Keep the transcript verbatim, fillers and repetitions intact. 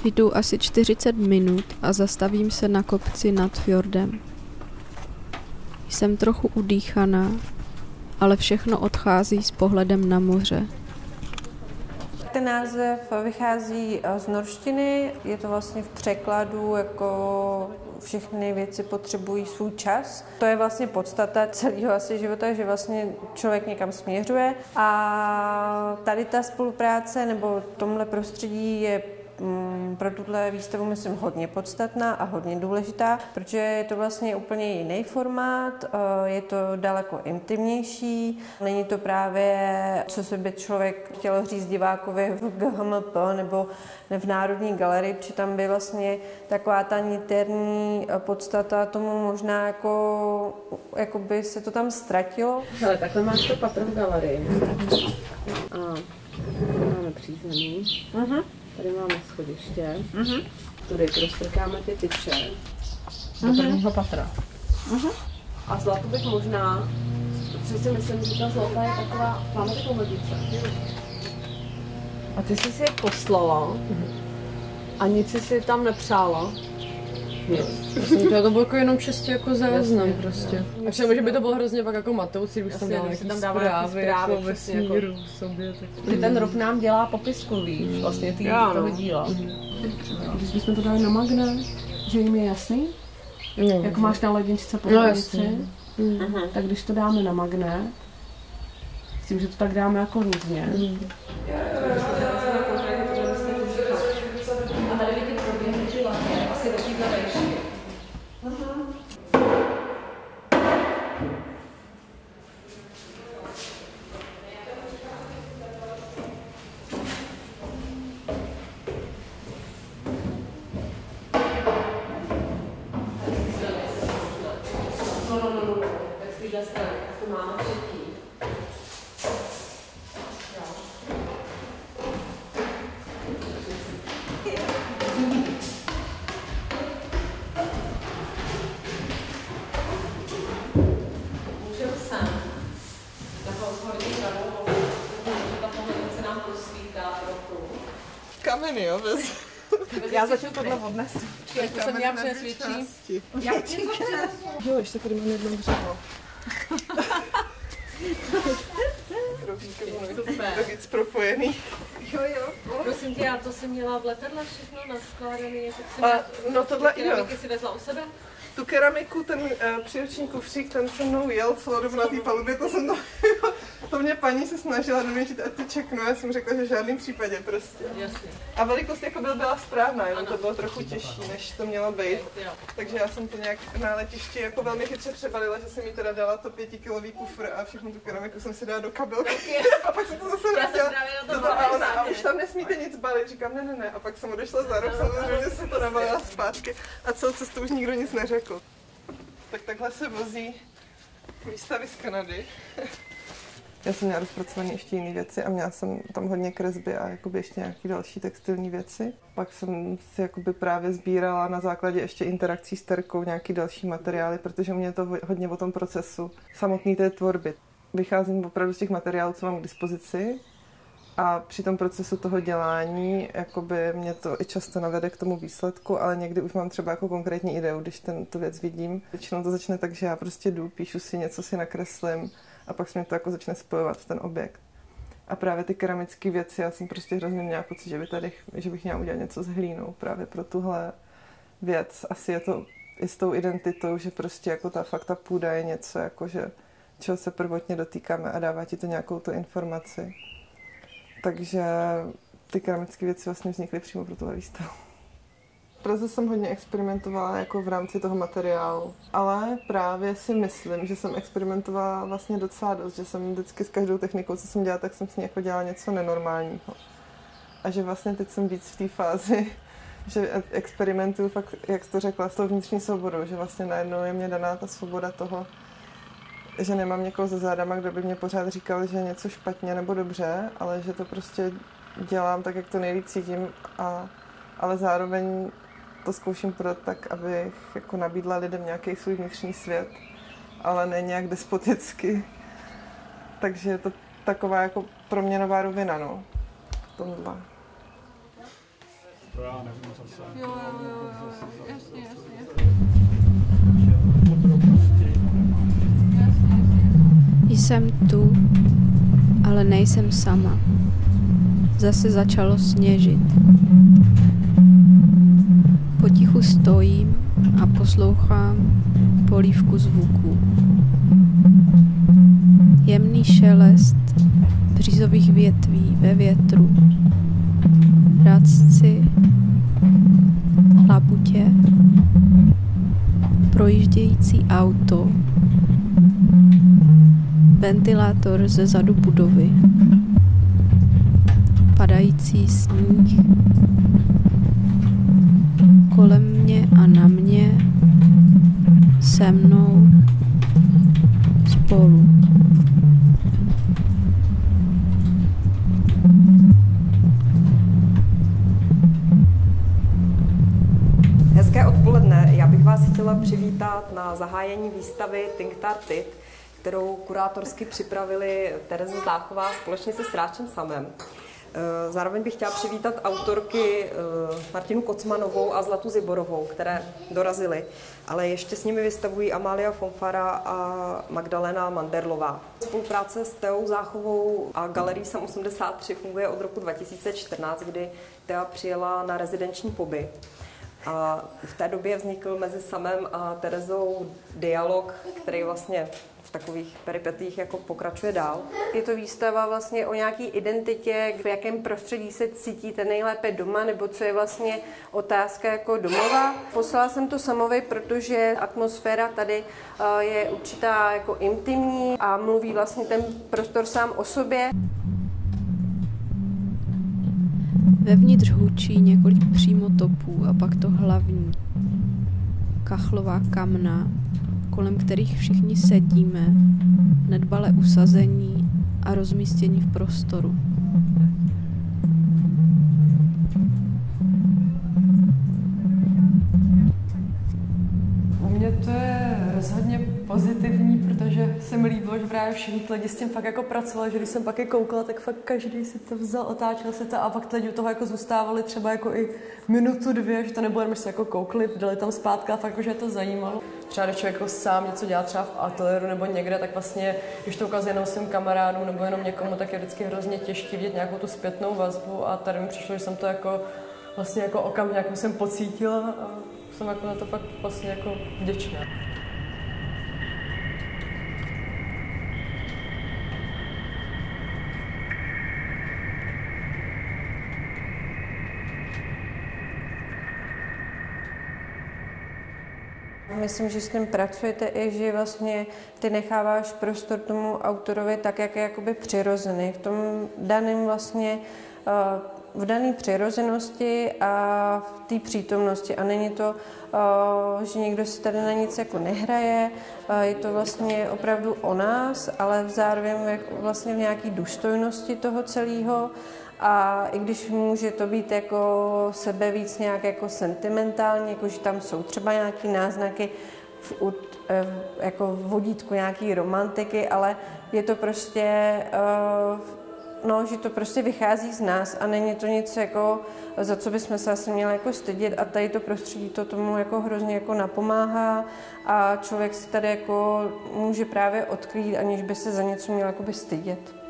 Jdu asi čtyřicet minut a zastavím se na kopci nad fjordem. Jsem trochu udýchaná, ale všechno odchází s pohledem na moře. Ten název vychází z norštiny, je to vlastně v překladu jako všechny věci potřebují svůj čas. To je vlastně podstata celého asi života, že vlastně člověk někam směřuje a tady ta spolupráce nebo tomhle prostředí je pro tuhle výstavu myslím hodně podstatná a hodně důležitá, protože je to vlastně úplně jiný formát, je to daleko intimnější, není to právě, co se by člověk chtěl říct divákovi v G H M P nebo v Národní galerii, protože tam by vlastně taková ta niterní podstata tomu možná jako, jako by se to tam ztratilo. Hele, takhle máš to patro v galerii. A máme přízemí. Uh-huh. Tady máme schodiště, uh-huh. Tady prostrkáme ty tyče do uh-huh. prvního patra. Uh-huh. A zlato bych možná, protože si myslím, že ta zlata je taková, máme takovou medice. A ty jsi si je poslala uh-huh. a nic jsi si tam nepřála. Nic. To bylo jako jenom čistě jako záznam prostě. A všem, že by to bylo hrozně pak jako matoucí, když jsem dala nějaký zprávy, jako vesmíru jako sobě. Tak... Ty ten rok nám dělá popisku, víš, vlastně ty toho díla. Když bychom to dali na magné, že jim je jasný, no, jak máš na ledničce po lednici, no, mm. tak když to dáme na magné, s tím, že to tak dáme jako různě. Mm. Kameny, jo, bez... Já začnu tohle odnesu. Jak to jsem měla přesvědčí. Jak ti to přesvědčí? Jo, ještě tady mám jedno břeho. Krovíky logic propojený. Jo, jo. Prosím tě, já to jsem měla v letadle všechno naskládaný. No tohle i jo. Keramiky si vezla u sebe? Tu keramiku, ten uh, příruční kufřík, ten se mnou jel celou dobu na té palubě, to jsem to... To mě paní se snažila dovědět, ať to čeknu, já jsem řekla, že v žádném případě prostě. Jasně. A velikost jako byl, byla správná, jenom to bylo trochu těžší, než to mělo být. Takže já jsem to nějak na letišti jako velmi chytře přebalila, že jsem jí teda dala to pětikilový kufr a všechnu tu keramiku jsem si dala do kabelky. A pak jsem to zase vrátila. A ona, a už tam nesmíte nic balit, říkám ne, ne, ne. A pak jsem odešla za rok, samozřejmě jsem to nabalila zpátky a celou cestu už nikdo nic neřekl. Tak takhle se vozí výstavy z Kanady. Já jsem měla rozpracované ještě jiné věci a měla jsem tam hodně kresby a jakoby ještě nějaké další textilní věci. Pak jsem si jakoby právě sbírala na základě ještě interakcí s terkou nějaké další materiály, protože mě to hodně o tom procesu samotné té tvorby. Vycházím opravdu z těch materiálů, co mám k dispozici a při tom procesu toho dělání jakoby mě to i často navede k tomu výsledku, ale někdy už mám třeba jako konkrétní ideu, když ten, tu věc vidím. Většinou to začne tak, že já prostě jdu, píšu si něco, si nakreslím, a pak se mě to jako začne spojovat v ten objekt. A právě ty keramické věci, já jsem prostě hrozně měla pocit, že, by tady, že bych měla udělat něco s hlínou právě pro tuhle věc. Asi je to i s tou identitou, že prostě jako ta fakt ta půda je něco, jako že, čeho se prvotně dotýkáme a dává ti to nějakou tu informaci. Takže ty keramické věci vlastně vznikly přímo pro tuhle výstavu. V Praze jsem hodně experimentovala jako v rámci toho materiálu, ale právě si myslím, že jsem experimentovala vlastně docela dost, že jsem vždycky s každou technikou, co jsem dělala, tak jsem s ní jako dělala něco nenormálního. A že vlastně teď jsem víc v té fázi, že experimentuju fakt, jak jsi to řekla, s tou vnitřní svobodou, že vlastně najednou je mě daná ta svoboda toho, že nemám někoho za zádama, kdo by mě pořád říkal, že je něco špatně nebo dobře, ale že to prostě dělám tak, jak to nejlíp cítím, a, ale zároveň to zkouším podat tak, abych jako nabídla lidem nějaký svůj vnitřní svět, ale ne nějak despoticky. Takže je to taková jako proměnová rovina, no, v tomhle. To já nevím zase. Jo, jo, jo, jo, jasně, jasně. Jsem tu, ale nejsem sama. Zase začalo sněžit. Potichu stojím a poslouchám polívku zvuků. Jemný šelest břizových větví ve větru. Rádci, labutě, projíždějící auto, ventilátor ze zadu budovy, padající sníh, kolem mě a na mě, se mnou, spolu. Hezké odpoledne, já bych vás chtěla přivítat na zahájení výstavy Tinktar Tit, kterou kurátorsky připravili Tereza Záchová společně se Sráčem Samem. Zároveň bych chtěla přivítat autorky Martinu Kocmanovou a Zlatu Ziborovou, které dorazily, ale ještě s nimi vystavují Amália Fonfara a Magdalena Manderlová. Spolupráce s Teou Záchovou a galerií Sam osmdesát tři funguje od roku dva tisíce čtrnáct, kdy Tea přijela na rezidenční pobyt. A v té době vznikl mezi Samem a Terezou dialog, který vlastně v takových peripetích jako pokračuje dál. Je to výstava vlastně o nějaký identitě, v jakém prostředí se cítíte nejlépe doma, nebo co je vlastně otázka jako domova. Poslala jsem to Samovi, protože atmosféra tady je určitá jako intimní a mluví vlastně ten prostor sám o sobě. Vevnitř hučí několik přímotopů a pak to hlavní. Kachlová kamna, kolem kterých všichni sedíme, nedbale usazení a rozmístění v prostoru. U mě to je rozhodně pozitivní, protože se mi líbilo, že právě všichni lidi s tím fakt jako pracovali, že když jsem pak je koukala, tak fakt každý si to vzal, otáčel si to a pak lidi u toho jako zůstávali třeba jako i minutu, dvě, že to nebylo jenom, že se jako koukli, dali tam zpátky a fakt jako, že je to zajímalo. Třeba když člověk jako sám něco dělá třeba v ateliéru nebo někde, tak vlastně, když to ukazuje jenom svým kamarádům nebo jenom někomu, tak je vždycky hrozně těžké vidět nějakou tu zpětnou vazbu a tady mi přišlo, že jsem to jako vlastně jako okamžitě jako jsem pocítila a jsem jako na to fakt vlastně jako vděčná. Myslím, že s tím pracujete i, že vlastně ty necháváš prostor tomu autorovi tak, jak je jakoby přirozený. V tom daném vlastně, v dané přirozenosti a v té přítomnosti. A není to, že někdo si tady na nic jako nehraje, je to vlastně opravdu o nás, ale zároveň vlastně v nějaké důstojnosti toho celého. A i když může to být jako sebe víc nějak jako sentimentální, jako že tam jsou třeba nějaké náznaky v, jako v vodítku nějaký romantiky, ale je to prostě, no, že to prostě vychází z nás a není to nic jako, za co bychom se asi měli jako stydět a tady to prostředí to tomu jako hrozně jako napomáhá a člověk si tady jako může právě odkrýt, aniž by se za něco měl jakoby stydět.